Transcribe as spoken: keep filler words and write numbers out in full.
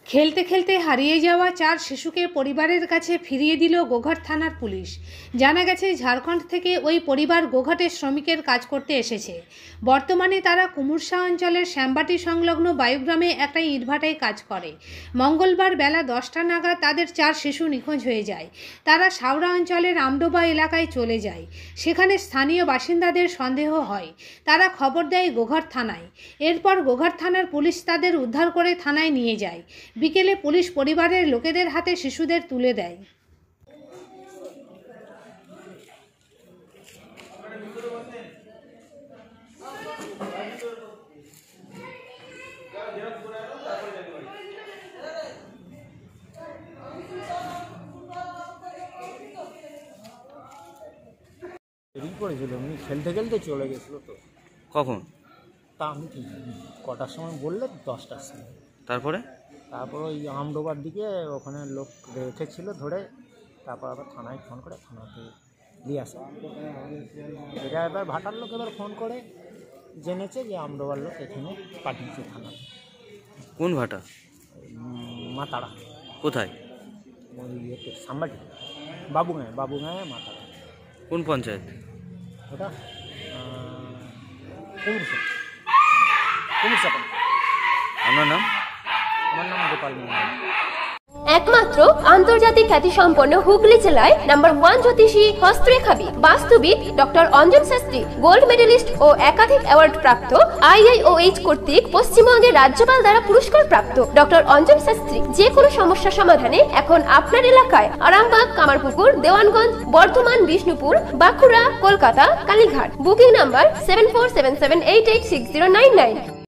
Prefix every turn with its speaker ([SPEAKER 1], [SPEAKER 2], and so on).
[SPEAKER 1] খেলতে খেলতে হারিয়ে যাওয়া চার শিশুকে পরিবারের কাছে ফিরিয়ে দিল গোঘাট থানার পুলিশ। জানা গেছে ঝাড়খণ্ড থেকে ওই পরিবার গোঘাটে শ্রমিকের কাজ করতে এসেছে। বর্তমানে তারা কুমুরসা অঞ্চলের শ্যামবাটি সংলগ্ন বায়ুগ্রামে একটা ইটভাটায় কাজ করে। মঙ্গলবার বেলা দশটা নাগাদ তাদের চার শিশু নিখোঁজ হয়ে যায়। তারা সাউরা অঞ্চলের আমডোবা এলাকায় চলে যায়। সেখানে স্থানীয় বাসিন্দাদের সন্দেহ হয়। তারা খবর দেয় গোঘাট থানায়। এরপর গোঘাট থানার পুলিশ তাদের উদ্ধার করে থানায় নিয়ে যায়। বিকেলে পুলিশ পরিবারের লোকেদের হাতে শিশুদের তুলে দেয়।
[SPEAKER 2] দেরি করেছিল, এমনি খেলতে খেলতে চলে গেছিলো। তো
[SPEAKER 3] কখন?
[SPEAKER 2] তা আমি ঠিক কটার সময় বললে? দশটার সময়।
[SPEAKER 3] তারপরে
[SPEAKER 2] তারপর ওই আমডোবার দিকে ওখানে লোক রেখেছিল ধরে, তারপর আবার থানায় ফোন করে থানাতে নিয়ে আসে। এটা এবার ভাটার লোক এবার ফোন করে জেনেছে যে আমডোবার লোক এখানে পাঠিয়েছে থানাতে।
[SPEAKER 3] কোন ভাটা?
[SPEAKER 2] মাতাড়া।
[SPEAKER 3] কোথায়?
[SPEAKER 2] ওই ইয়েতে সাম্বাটি, বাবুগাঁয়ে বাবুগাঁয়ে মাতাড়া।
[SPEAKER 3] কোন পঞ্চায়েত
[SPEAKER 2] ওটা? কুমুরসা কুমুরসা
[SPEAKER 3] আপনার নাম?
[SPEAKER 2] আমার নাম গোপাল মন্ডল।
[SPEAKER 4] একমাত্র আন্তর্জাতিক খ্যাতিসম্পন্ন হুগলি জেলায় নাম্বার ওয়ান জ্যোতিষী হস্তরেখাবিদ বাস্তুবিদ doctor Anjan Shastri gold medalist ও একাধিক অ্যাওয়ার্ড প্রাপ্ত আইআইওএইচ কর্তৃক পশ্চিমবঙ্গের রাজ্যপাল দ্বারা পুরস্কার প্রাপ্ত ডক্টর অঞ্জন শাস্ত্রী যে কোনো সমস্যা সমাধানে এখন আপনার এলাকায় Arambagh, Kamarpukur, Dewanganj, Bardhaman, Bishnupur, Bankura, Kolkata, Kalighat. Booking number seven four seven seven eight eight six zero nine nine.